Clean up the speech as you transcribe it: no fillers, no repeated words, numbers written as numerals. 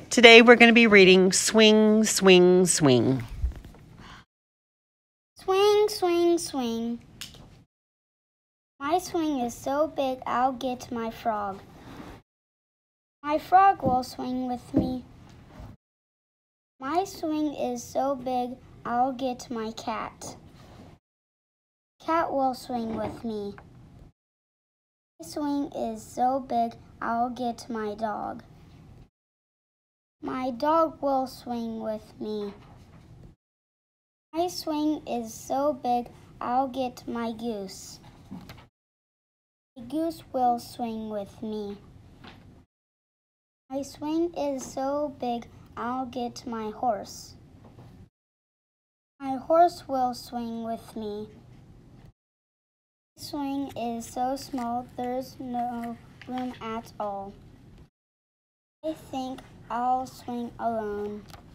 Today we're going to be reading Swing, Swing, Swing. Swing, swing, swing. My swing is so big I'll get my frog. My frog will swing with me. My swing is so big I'll get my cat. Cat will swing with me. My swing is so big I'll get my dog. My dog will swing with me. My swing is so big I'll get my goose. The goose will swing with me. My swing is so big I'll get my horse. My horse will swing with me. My swing is so small there's no room at all. I think I'll swing alone.